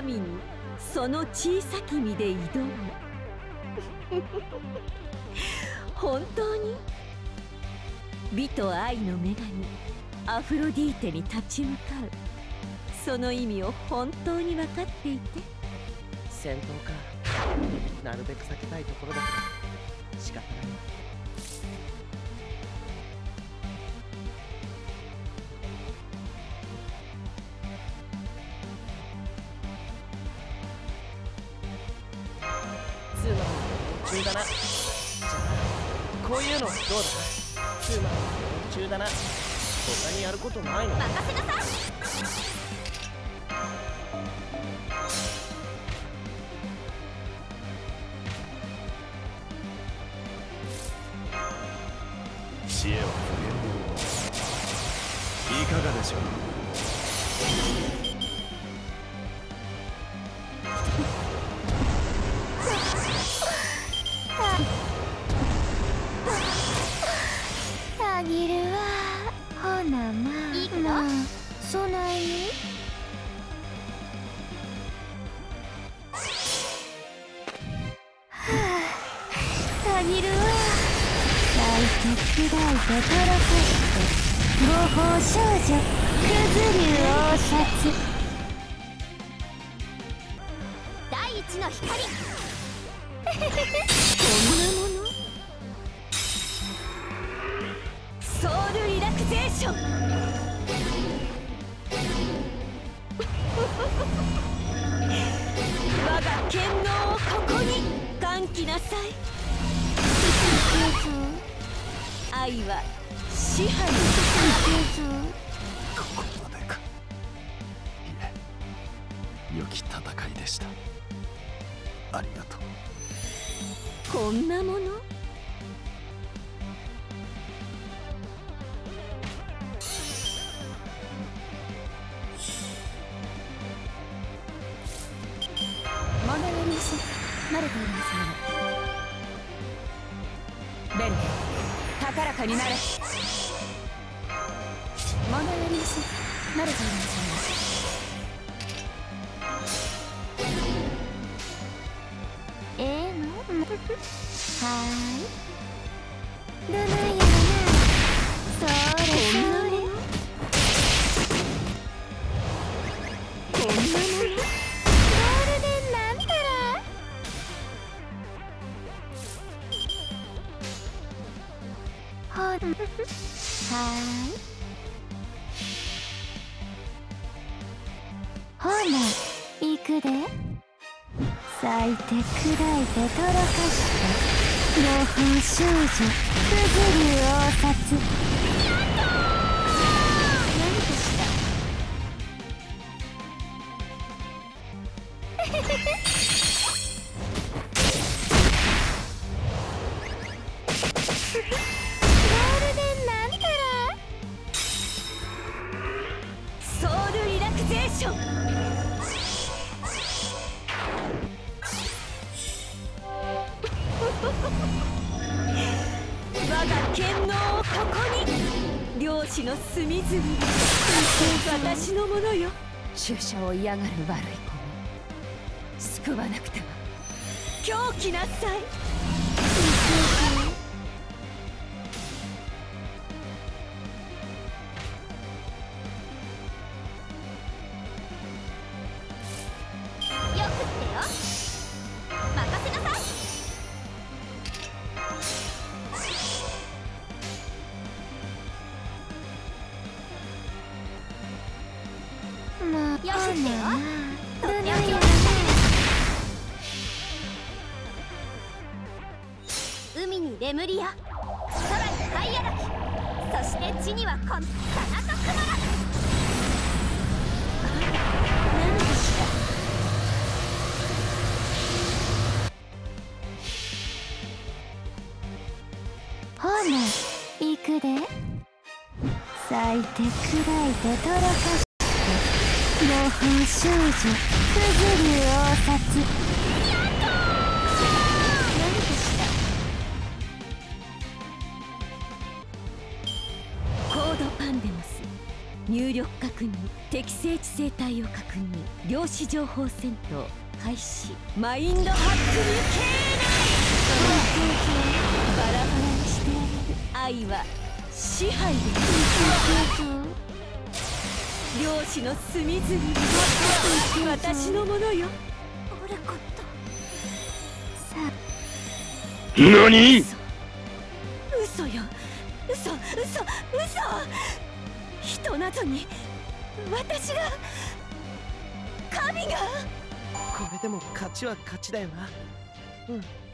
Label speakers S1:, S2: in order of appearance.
S1: 神にその小さき身で挑む。本当に美と愛の女神アフロディーテに立ち向かう、その意味を本当に分かっていて。
S2: 戦闘か。なるべく避けたいところだけど仕方ない。ツーマンの途中だな。じゃあこういうのどうだ。ツーマンの途中だな。他にやることないの？
S3: 任せなさい。
S4: 知恵は不変いかがでしょう。
S3: あげるわ。ほなまあいいけど、そないにあげるわ。焼いて砕いてとろかして合法少女くず流王札第一の光。
S1: こんなもの。ソウルリラクゼーション。我が剣能をここに歓喜なさい。愛は支配の
S4: ここまでか。いえ、良き戦いでした。ありがとう。
S1: こんなもの。
S3: 物よりし慣れています
S1: ベルケ、高らかになれ。
S3: 物よりし慣れていますのはーい。どないやろな。それそれ。
S1: こんなもの。
S3: ゴールデンなんたら。はーい。ほな行くで。咲いて砕いてとろかして合法少女くず流王札。何かしら。ゴールデンなんたら。
S1: ソウルリラクゼーション。我が剣能をここに。漁師の隅々私のものよ。注射を嫌がる悪い子を救わなくては。狂気なさい。
S3: よくってよ。任せなさい。まあ、よしってよ。とっておきを出してあげる。海にレムリア、空にハイアラキ、そして地にはこのサナトクマラ。何かしら。ほな行くで。咲いて砕いてとろかして合法少女くず流王札。何かしら。
S1: コードパンデモス入力確確認。適正地生態を確認。量子情報戦闘開始。マインドハックに敬礼。バラバラにしてあげる。愛は支配です。漁師の隅々は私のものよ。
S3: 俺ことさあ
S5: 何？
S1: 嘘よ、嘘。人などに私が、神が。
S2: これでも勝ちは勝ちだよな。うん。